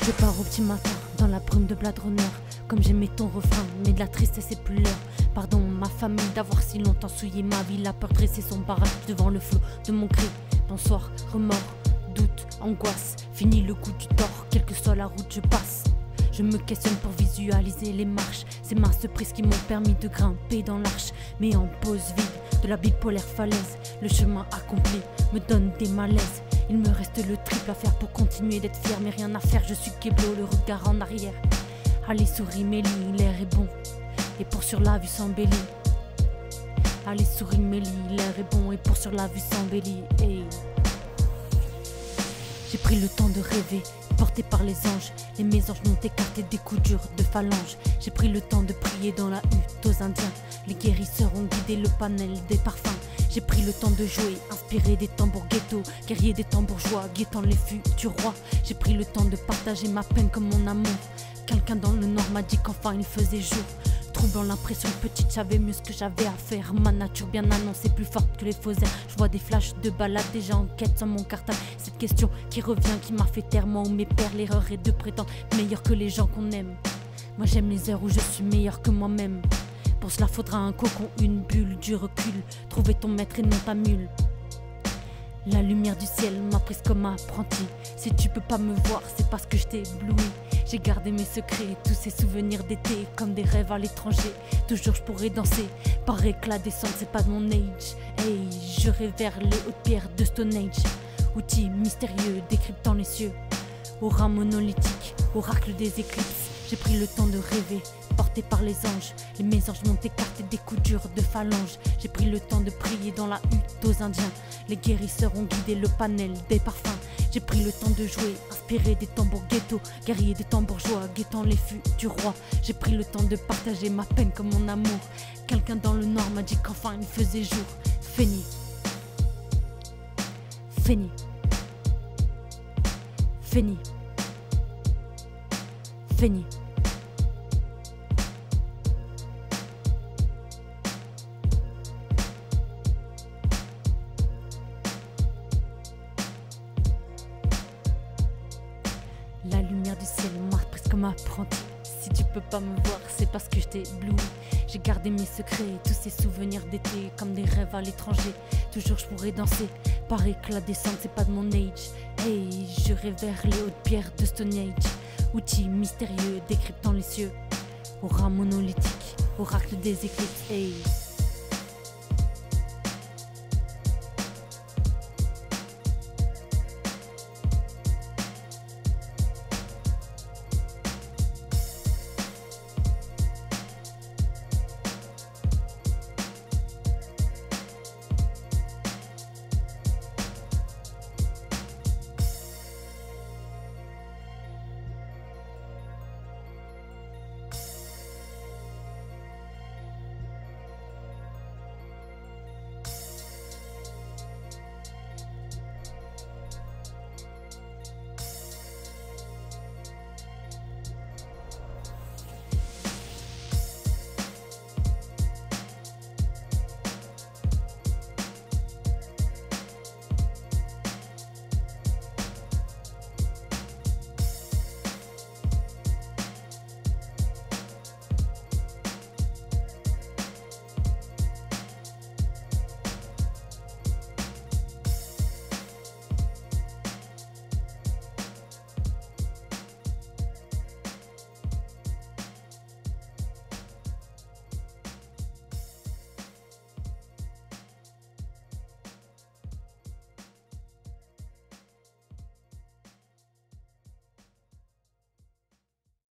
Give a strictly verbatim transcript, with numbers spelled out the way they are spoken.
Je pars au petit matin, dans la brume de Blade Runner. Comme j'aimais ton refrain, mais de la tristesse et plus l'heure. Pardon ma famille d'avoir si longtemps souillé ma vie. La peur dressait son barrage devant le flot de mon cri. Bonsoir, remords, doute, angoisse. Fini le coup du tort, quelle que soit la route je passe. Je me questionne pour visualiser les marches. Ces minces prises qui m'ont permis de grimper dans l'arche. Mais en pause vide de la bipolaire falaise, le chemin accompli me donne des malaises. Il me reste le triple à faire pour continuer d'être fier. Mais rien à faire, je suis Keblo, le regard en arrière. Allez souris Mélie, l'air est bon. Et pour sur la vue s'embellit. Allez souris Mélie, l'air est bon. Et pour sur la vue s'embellit. Hey. J'ai pris le temps de rêver, porté par les anges. Les mésanges m'ont écarté des coups durs de phalanges. J'ai pris le temps de prier dans la hutte aux Indiens. Les guérisseurs ont guidé le panel des parfums. J'ai pris le temps de jouer, inspiré des tambours ghetto, guerrier des tambourgeois, guettant les futurs rois. J'ai pris le temps de partager ma peine comme mon amour. Quelqu'un dans le nord m'a dit qu'enfin il faisait jour. Troublant l'impression petite, j'avais mieux ce que j'avais à faire. Ma nature bien annoncée, plus forte que les faux airs. Je vois des flashs de balades, déjà en quête sur mon cartable. Cette question qui revient, qui m'a fait taire, moi ou mes pères. L'erreur est de prétendre meilleur que les gens qu'on aime. Moi j'aime les heures où je suis meilleur que moi-même. Pour cela faudra un cocon, une bulle, du recul. Trouver ton maître et non ta mule. La lumière du ciel m'a prise comme apprenti. Si tu peux pas me voir, c'est parce que je t'ai ébloui. J'ai gardé mes secrets, tous ces souvenirs d'été, comme des rêves à l'étranger. Toujours je pourrais danser, par éclat descendre, c'est pas de mon age. Hey, je vers les hautes pierres de Stone Age. Outil mystérieux, décryptant les cieux. Aura monolithique, oracle des éclipses. J'ai pris le temps de rêver, porté par les anges. Les mésanges m'ont écarté des coups durs de phalanges. J'ai pris le temps de prier dans la hutte aux Indiens. Les guérisseurs ont guidé le panel des parfums. J'ai pris le temps de jouer, inspiré des tambours ghetto, guerrier des tambourgeois, guettant les futurs rois. J'ai pris le temps de partager ma peine comme mon amour. Quelqu'un dans le nord m'a dit qu'enfin il faisait jour. Feni, Feni, Feni, Feni. La lumière du ciel m'a prise comme apprenti. Si tu peux pas me voir, c'est parce que je t'ai ébloui. J'ai gardé mes secrets, tous ces souvenirs d'été, comme des rêves à l'étranger. Toujours je pourrais danser, par éclat descendre, c'est pas de mon age. Hey, je vers les hautes pierres de Stone Age. Outil mystérieux, décryptant les cieux. Aura monolithique, oracle des éclipses. Hey.